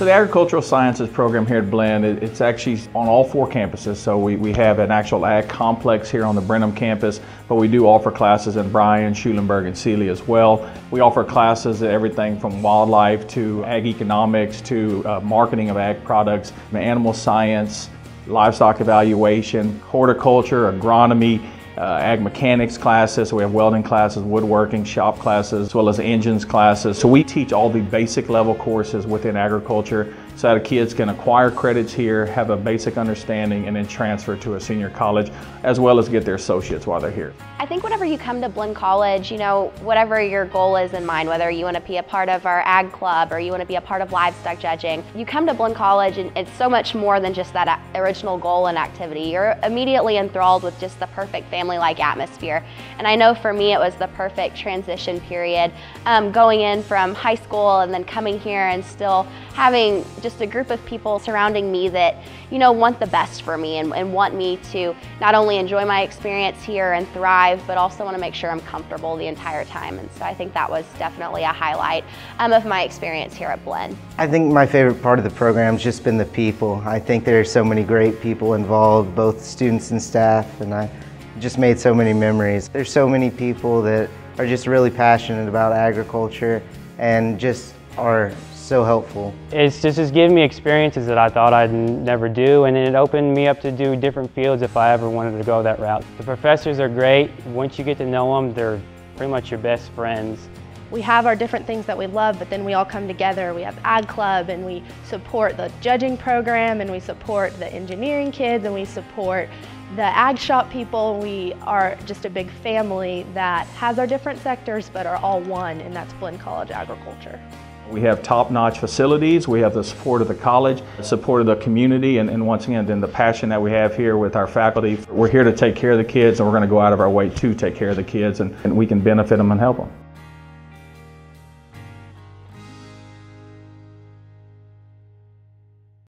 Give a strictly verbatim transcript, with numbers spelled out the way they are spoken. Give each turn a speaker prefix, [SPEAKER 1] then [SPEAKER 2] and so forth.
[SPEAKER 1] So the Agricultural Sciences program here at Blinn, it, it's actually on all four campuses. So we, we have an actual ag complex here on the Brenham campus, but we do offer classes in Bryan, Schulenburg, and Sealy as well. We offer classes at everything from wildlife to ag economics to uh, marketing of ag products, animal science, livestock evaluation, horticulture, agronomy, Uh, ag mechanics classes. So we have welding classes, woodworking, shop classes, as well as engines classes. So we teach all the basic level courses within agriculture so that kids can acquire credits here, have a basic understanding, and then transfer to a senior college, as well as get their associates while they're here.
[SPEAKER 2] I think whenever you come to Blinn College, you know, whatever your goal is in mind, whether you want to be a part of our ag club or you want to be a part of livestock judging, you come to Blinn College and it's so much more than just that original goal and activity. You're immediately enthralled with just the perfect family-like atmosphere. And I know for me it was the perfect transition period, um, going in from high school and then coming here and still having just a group of people surrounding me that, you know, want the best for me and, and want me to not only enjoy my experience here and thrive, but also want to make sure I'm comfortable the entire time. And so I think that was definitely a highlight um, of my experience here at Blinn.
[SPEAKER 3] I think my favorite part of the program has just been the people. I think there are so many great people involved, both students and staff, and I just made so many memories. There's so many people that are just really passionate about agriculture and just are so helpful.
[SPEAKER 4] It's just, just given me experiences that I thought I'd never do, and it opened me up to do different fields if I ever wanted to go that route. The professors are great. Once you get to know them, they're pretty much your best friends.
[SPEAKER 5] We have our different things that we love, but then we all come together. We have Ag Club, and we support the judging program, and we support the engineering kids, and we support the ag shop people. We are just a big family that has our different sectors, but are all one, and that's Blinn College Agriculture.
[SPEAKER 1] We have top-notch facilities, we have the support of the college, support of the community, and, and once again, then the passion that we have here with our faculty. We're here to take care of the kids, and we're going to go out of our way to take care of the kids, and, and we can benefit them and help them.